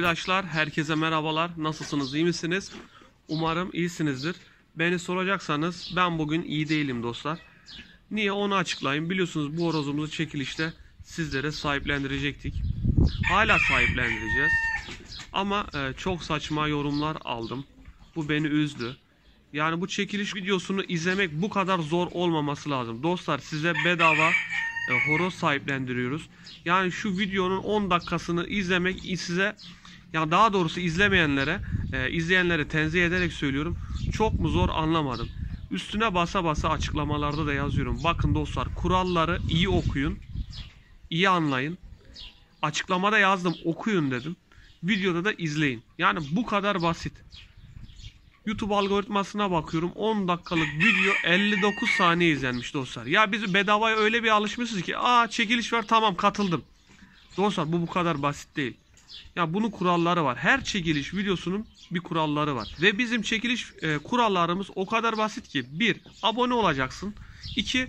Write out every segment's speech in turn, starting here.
arkadaşlar, herkese merhabalar. Nasılsınız, iyi misiniz? Umarım iyisinizdir. Beni soracaksanız ben bugün iyi değilim dostlar. Niye, onu açıklayayım. Biliyorsunuz bu horozumuzu çekilişte sizlere sahiplendirecektik. Hala sahiplendireceğiz. Ama çok saçma yorumlar aldım. Bu beni üzdü. Yani bu çekiliş videosunu izlemek bu kadar zor olmaması lazım. Dostlar, size bedava horoz sahiplendiriyoruz. Yani şu videonun 10 dakikasını izlemek size, ya daha doğrusu izlemeyenlere, izleyenlere tenzih ederek söylüyorum. Çok mu zor anlamadım. Üstüne basa basa açıklamalarda da yazıyorum. Bakın dostlar, kuralları iyi okuyun. İyi anlayın. Açıklamada yazdım, okuyun dedim. Videoda da izleyin. Yani bu kadar basit. YouTube algoritmasına bakıyorum, 10 dakikalık video 59 saniye izlenmiş dostlar. Ya biz bedavaya öyle bir alışmışız ki, çekiliş var, tamam katıldım. Dostlar, bu kadar basit değil. Ya bunun kuralları var. Her çekiliş videosunun bir kuralları var. Ve bizim çekiliş kurallarımız o kadar basit ki: 1. Abone olacaksın. 2.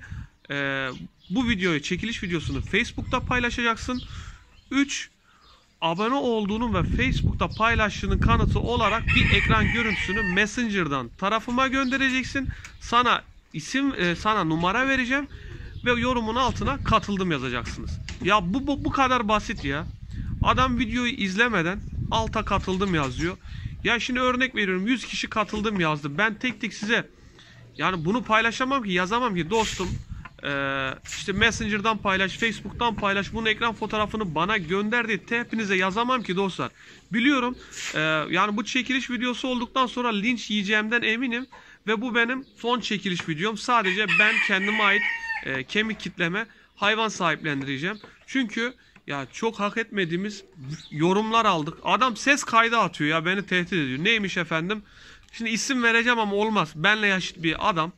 Bu videoyu, çekiliş videosunu Facebook'ta paylaşacaksın. 3. Abone olduğunun ve Facebook'ta paylaştığının kanıtı olarak bir ekran görüntüsünü Messenger'dan tarafıma göndereceksin. Sana sana numara vereceğim ve yorumun altına katıldım yazacaksınız. Ya bu kadar basit ya. Adam videoyu izlemeden alta katıldım yazıyor. Ya şimdi örnek veriyorum, 100 kişi katıldım yazdı. Ben tek tek size yani bunu paylaşamam ki, yazamam ki dostum. İşte Messenger'dan paylaş, Facebook'tan paylaş, bunun ekran fotoğrafını bana gönder diye hepinize yazamam ki dostlar. Biliyorum, yani bu çekiliş videosu olduktan sonra linç yiyeceğimden eminim. Ve bu benim son çekiliş videom. Sadece ben kendime ait kemik kitleme hayvan sahiplendireceğim. Çünkü ya çok hak etmediğimiz yorumlar aldık. Adam ses kaydı atıyor ya, beni tehdit ediyor. Neymiş efendim? Şimdi isim vereceğim ama olmaz. Benle yaşıt bir adam.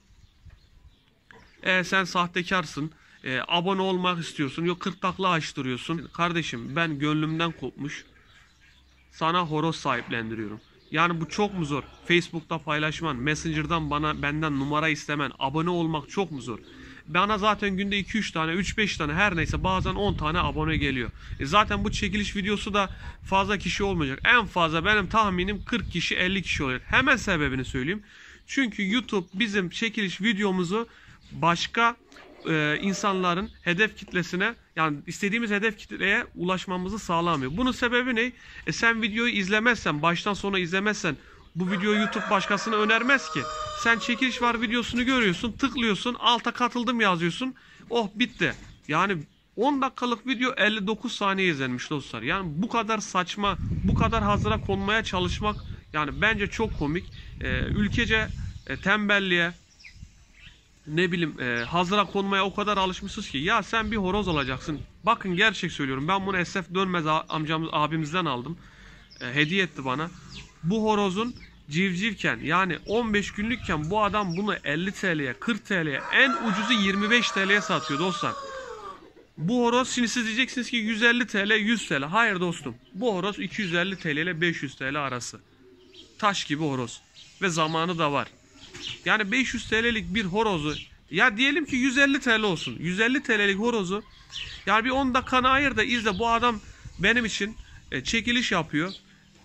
Sen sahtekarsın. Abone olmak istiyorsun. Yok 40 takla açtırıyorsun. Kardeşim, ben gönlümden kopmuş sana horoz sahiplendiriyorum. Yani bu çok mu zor? Facebook'ta paylaşman, Messenger'dan benden numara istemen, abone olmak çok mu zor? Bana zaten günde 2-3 tane, 3-5 tane, her neyse bazen 10 tane abone geliyor. Zaten bu çekiliş videosu da fazla kişi olmayacak. En fazla benim tahminim 40 kişi, 50 kişi olacak. Hemen sebebini söyleyeyim. Çünkü YouTube bizim çekiliş videomuzu başka insanların hedef kitlesine, yani istediğimiz hedef kitleye ulaşmamızı sağlamıyor. Bunun sebebi ne? Sen videoyu izlemezsen, baştan sona izlemezsen bu videoyu YouTube başkasına önermez ki. Sen çekiliş var videosunu görüyorsun, tıklıyorsun, alta katıldım yazıyorsun. Oh, bitti. Yani 10 dakikalık video 59 saniye izlenmiş dostlar. Yani bu kadar saçma, bu kadar hazıra konmaya çalışmak yani bence çok komik. Ülkece tembelliğe, ne bileyim, hazıra konmaya o kadar alışmışız ki. Ya sen bir horoz olacaksın. Bakın, gerçek söylüyorum. Ben bunu Esef Dönmez abimizden aldım. Hediye etti bana. Bu horozun civcivken, yani 15 günlükken bu adam bunu 50 TL'ye, 40 TL'ye, en ucuzu 25 TL'ye satıyor dostlar. Bu horoz, şimdi siz diyeceksiniz ki 150 TL, 100 TL. Hayır dostum. Bu horoz 250 TL ile 500 TL arası. Taş gibi horoz. Ve zamanı da var. Yani 500 TL'lik bir horozu, ya diyelim ki 150 TL olsun. 150 TL'lik horozu yani bir 10 dakikanı ayır da izle. Bu adam benim için çekiliş yapıyor.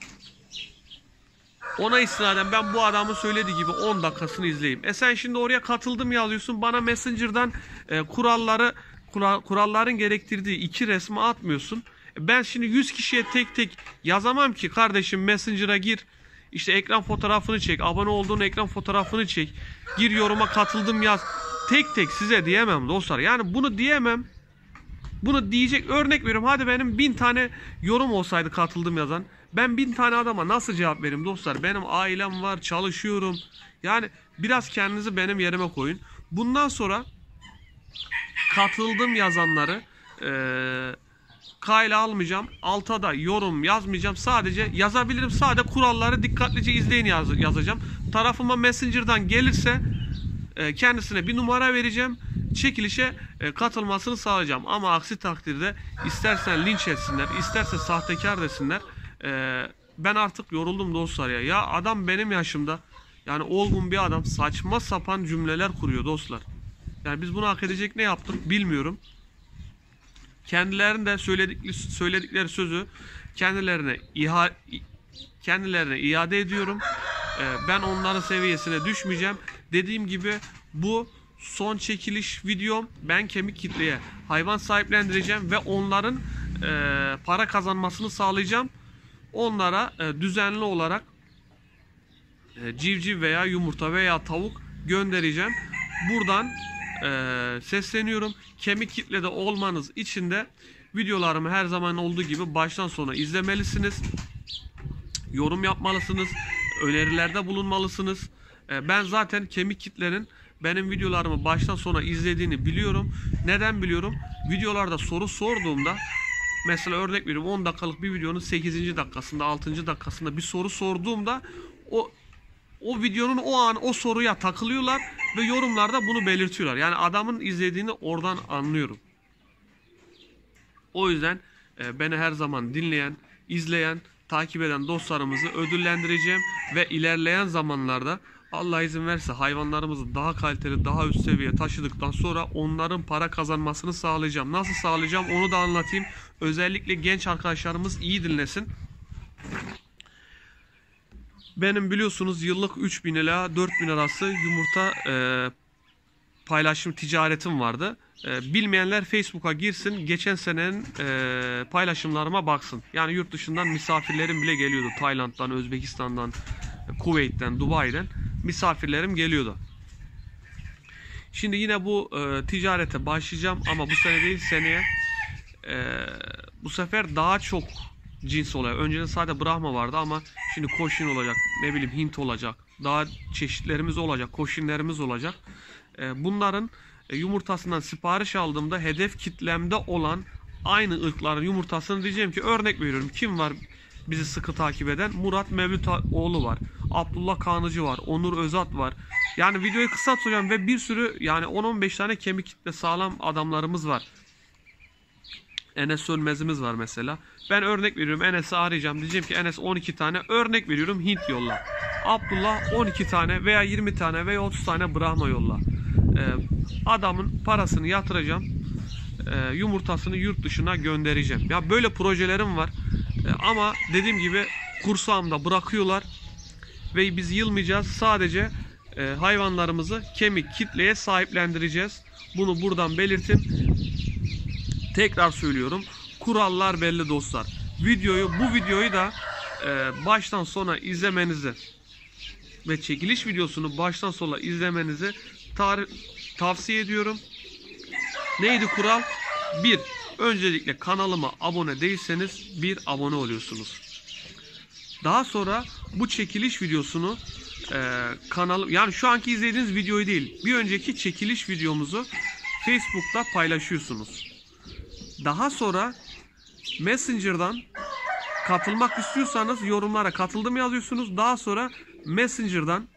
Ona istinaden ben bu adamın söylediği gibi 10 dakikasını izleyeyim. Sen şimdi oraya katıldım yazıyorsun. Bana Messenger'dan kuralların gerektirdiği 2 resmi atmıyorsun. Ben şimdi 100 kişiye tek tek yazamam ki kardeşim. Messenger'a gir. İşte ekran fotoğrafını çek. Abone olduğun ekran fotoğrafını çek. Gir yoruma katıldım yaz. Tek tek size diyemem dostlar. Yani bunu diyemem. Bunu diyecek, örnek veriyorum. Hadi benim 1000 tane yorum olsaydı katıldım yazan. Ben 1000 tane adama nasıl cevap vereyim dostlar? Benim ailem var, çalışıyorum. Yani biraz kendinizi benim yerime koyun. Bundan sonra katıldım yazanları kayla almayacağım. Alta da yorum yazmayacağım. Sadece yazabilirim. Sadece kuralları dikkatlice izleyin yazacağım. Tarafıma Messenger'dan gelirse kendisine bir numara vereceğim. Çekilişe katılmasını sağlayacağım. Ama aksi takdirde istersen linç etsinler, isterse sahtekar desinler. Ben artık yoruldum dostlar ya. Ya adam benim yaşımda. Yani olgun bir adam saçma sapan cümleler kuruyor dostlar. Yani biz bunu hak edecek ne yaptık bilmiyorum. Kendilerinin de söyledikleri sözü kendilerine iade ediyorum. Ben onların seviyesine düşmeyeceğim. Dediğim gibi bu son çekiliş videom. Ben kemik kitleye hayvan sahiplendireceğim ve onların para kazanmasını sağlayacağım. Onlara düzenli olarak civciv veya yumurta veya tavuk göndereceğim. Buradan sesleniyorum. Kemik kitlede olmanız için de videolarımı her zaman olduğu gibi baştan sona izlemelisiniz. Yorum yapmalısınız. Önerilerde bulunmalısınız. Ben zaten kemik kitlerin benim videolarımı baştan sona izlediğini biliyorum. Neden biliyorum? Videolarda soru sorduğumda, mesela örnek veriyorum, 10 dakikalık bir videonun 8. dakikasında 6. dakikasında bir soru sorduğumda o videonun o an o soruya takılıyorlar ve yorumlarda bunu belirtiyorlar. Yani adamın izlediğini oradan anlıyorum. O yüzden beni her zaman dinleyen, izleyen, takip eden dostlarımızı ödüllendireceğim ve ilerleyen zamanlarda Allah izin verirse hayvanlarımızı daha kaliteli, daha üst seviyeye taşıdıktan sonra onların para kazanmasını sağlayacağım. Nasıl sağlayacağım onu da anlatayım. Özellikle genç arkadaşlarımız iyi dinlesin. Benim biliyorsunuz yıllık 3000 ila 4000 arası yumurta paylaşım ticaretim vardı. Bilmeyenler Facebook'a girsin, geçen senenin paylaşımlarıma baksın. Yani yurt dışından misafirlerim bile geliyordu. Tayland'dan, Özbekistan'dan, Kuveyt'ten, Dubai'den misafirlerim geliyordu. Şimdi yine bu ticarete başlayacağım ama bu sene değil, seneye. Bu sefer daha çok cins olacak. Önceden sadece Brahma vardı ama şimdi Cochin olacak, ne bileyim Hint olacak. Daha çeşitlerimiz olacak, Cochin'lerimiz olacak. Bunların yumurtasından sipariş aldığımda hedef kitlemde olan aynı ırkların yumurtasını diyeceğim ki, örnek veriyorum, kim var bizi sıkı takip eden? Murat Mevlütoğlu var. Abdullah Kanıcı var. Onur Özat var. Yani videoyu kısa tutacağım ve bir sürü, yani 10-15 tane kemik kitle sağlam adamlarımız var. Enes Sönmez'imiz var mesela. Ben örnek veriyorum, Enes'i arayacağım. Diyeceğim ki Enes 12 tane, örnek veriyorum, Hint yolla. Abdullah 12 tane veya 20 tane veya 30 tane Brahma yolla. Adamın parasını yatıracağım. Yumurtasını yurt dışına göndereceğim. Ya böyle projelerim var. Ama dediğim gibi kursağımda bırakıyorlar. Ve biz yılmayacağız. Sadece hayvanlarımızı kemik kitleye sahiplendireceğiz. Bunu buradan belirtin. Tekrar söylüyorum. Kurallar belli dostlar. Bu videoyu da baştan sona izlemenizi ve çekiliş videosunu baştan sona izlemenizi tavsiye ediyorum. Neydi kural? 1. Öncelikle kanalıma abone değilseniz abone oluyorsunuz. Daha sonra bu çekiliş videosunu yani şu anki izlediğiniz videoyu değil, bir önceki çekiliş videomuzu Facebook'ta paylaşıyorsunuz. Daha sonra Messenger'dan katılmak istiyorsanız yorumlara katıldım yazıyorsunuz. Daha sonra Messenger'dan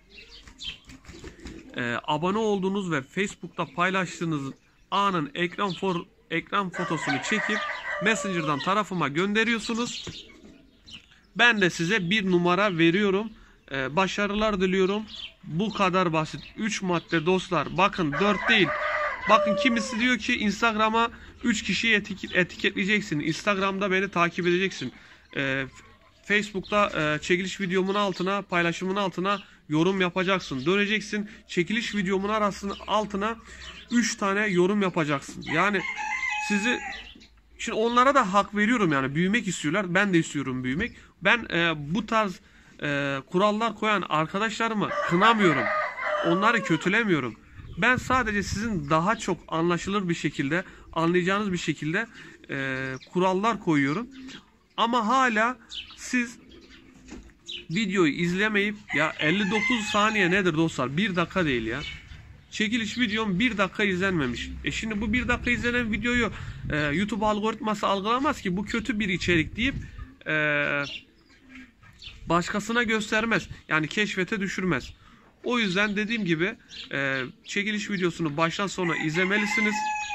abone olduğunuz ve Facebook'ta paylaştığınız anın ekran fotosunu çekip Messenger'dan tarafıma gönderiyorsunuz. Ben de size bir numara veriyorum. Başarılar diliyorum. Bu kadar basit. 3 madde dostlar. Bakın 4 değil. Bakın kimisi diyor ki Instagram'a 3 kişiyi etiketleyeceksin. Instagram'da beni takip edeceksin. Facebook'ta çekiliş videomun altına, paylaşımın altına yorum yapacaksın. Döneceksin. Çekiliş videomun altına 3 tane yorum yapacaksın. Yani şimdi onlara da hak veriyorum, yani büyümek istiyorlar. Ben de istiyorum büyümek. Ben bu tarz kurallar koyan arkadaşlarımı kınamıyorum. Onları kötülemiyorum. Ben sadece sizin daha çok anlaşılır bir şekilde, anlayacağınız bir şekilde kurallar koyuyorum. Ama hala siz videoyu izlemeyip, ya 59 saniye nedir dostlar? 1 dakika değil ya. Çekiliş videom 1 dakika izlenmemiş. Şimdi bu 1 dakika izlenen videoyu YouTube algoritması algılamaz ki bu kötü bir içerik deyip başkasına göstermez. Yani keşfete düşürmez. O yüzden dediğim gibi çekiliş videosunu baştan sona izlemelisiniz.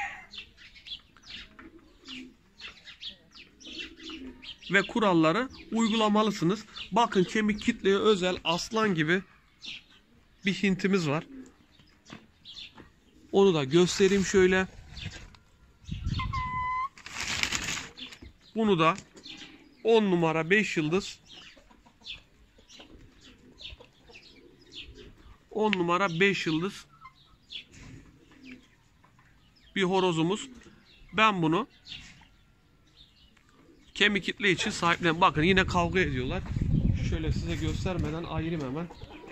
Ve kuralları uygulamalısınız. Bakın kemik kitleye özel aslan gibi bir Hintimiz var. Onu da göstereyim şöyle. Bunu da 10 numara 5 yıldız 10 numara 5 yıldız bir horozumuz. Ben bunu kemik kitle için sahiplen. Bakın yine kavga ediyorlar. Şöyle size göstermeden ayırayım hemen.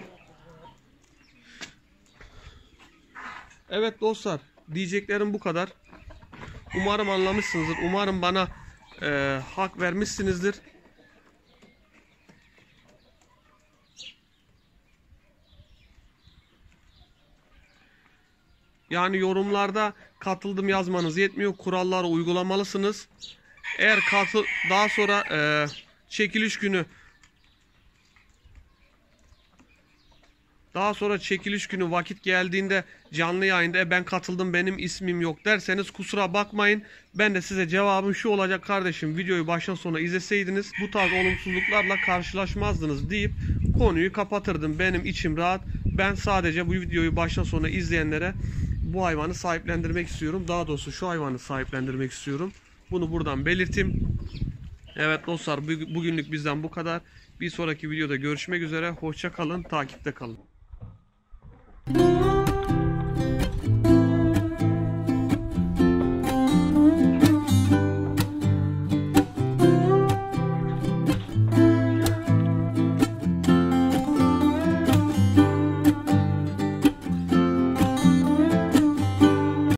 Evet dostlar, diyeceklerim bu kadar. Umarım anlamışsınızdır. Umarım bana hak vermişsinizdir. Yani yorumlarda katıldım yazmanız yetmiyor. Kuralları uygulamalısınız. Eğer daha sonra çekiliş günü vakit geldiğinde canlı yayında ben katıldım benim ismim yok derseniz kusura bakmayın. Ben de size cevabım şu olacak: kardeşim, videoyu baştan sona izleseydiniz bu tarz olumsuzluklarla karşılaşmazdınız deyip konuyu kapatırdım. Benim içim rahat. Ben sadece bu videoyu baştan sona izleyenlere bu hayvanı sahiplendirmek istiyorum. Daha doğrusu şu hayvanı sahiplendirmek istiyorum. Bunu buradan belirteyim. Evet dostlar, bugünlük bizden bu kadar. Bir sonraki videoda görüşmek üzere. Hoşça kalın, takipte kalın.